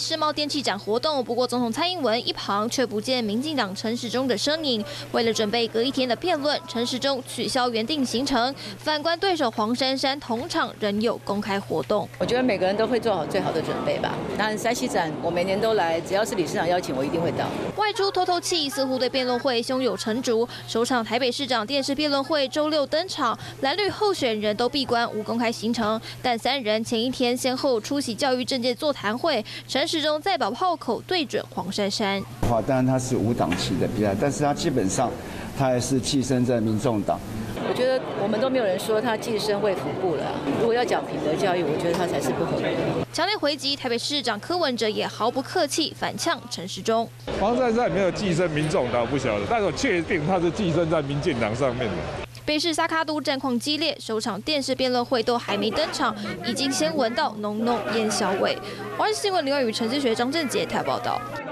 世贸电器展活动，不过总统蔡英文一旁却不见民进党陈时中的身影。为了准备隔一天的辩论，陈时中取消原定行程。反观对手黄珊珊，同场仍有公开活动。 我觉得每个人都会做好最好的准备吧。当然，山西展我每年都来，只要是理事长邀请，我一定会到。 外出透透气，似乎对辩论会胸有成竹。首场台北市长电视辩论会周六登场，蓝绿候选人都闭关无公开行程，但三人前一天先后出席教育政界座谈会，陈时中再把炮口对准黄珊珊。 当然他是无党籍的比赛，但是他基本上他还是寄生在民众党。 我觉得我们都没有人说他寄生卫福部了。如果要讲品德教育，我觉得他才是不合格的。 强烈回击，台北市长柯文哲也毫不客气反呛陈时中。 黄珊珊没有寄生民众党，不晓得，但我确定他是寄生在民进党上面的。 北市萨卡都战况激烈，首场电视辩论会都还没登场，已经先闻到浓浓烟硝味。华视新闻林婉瑜、陈志学、张正杰台报道。